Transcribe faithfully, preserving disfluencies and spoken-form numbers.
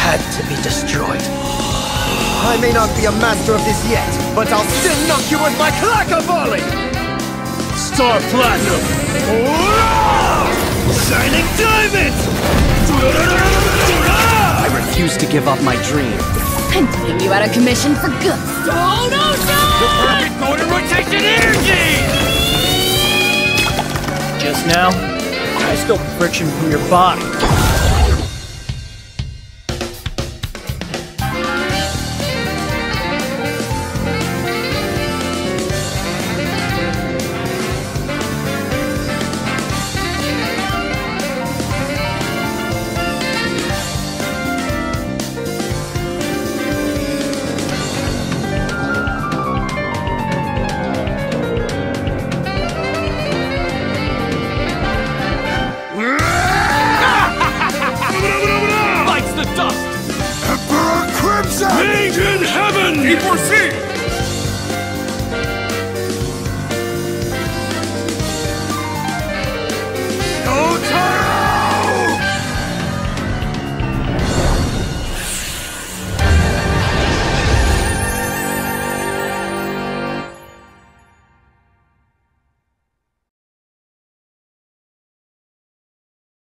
had to be destroyed. I may not be a master of this yet, but I'll still knock you with my clacker volley! Star Platinum! Shining Diamond! I refuse to give up my dream. I'm putting you out of commission for good. Oh no, no! The perfect golden rotation energy! Just now, I still friction from your body. Made in heaven! E four C!